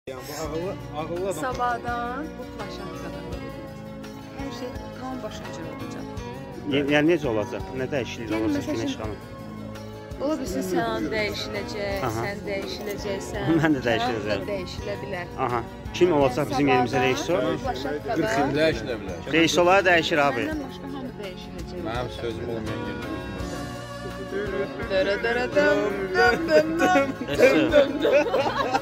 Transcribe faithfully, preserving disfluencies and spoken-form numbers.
Yəni bu ağıllı, ağıllı adam. Sabahdan bu plaşatkada hər şey tam başıcı olacaq. Yəni necə olacaq? Nə dəyişiklik Yəni, olacaq məsəl Günəş üçün- xanım? Ola bilsin sən dəyişiləcək, Aha. sən dəyişiləcəksən. Mən də dəyişiləcəm. Sən də dəyişilə bilər. Aha. Kim olacaq bizim yerimizə rejissor? Plaşatkada qırx il dəyişilə bilər. Rejissorlar dəyişir abi. Səndən başqa hamı dəyişiləcək. Mənim sözüm olmayan yerdə Dara dara dam dam dam dam dam dam.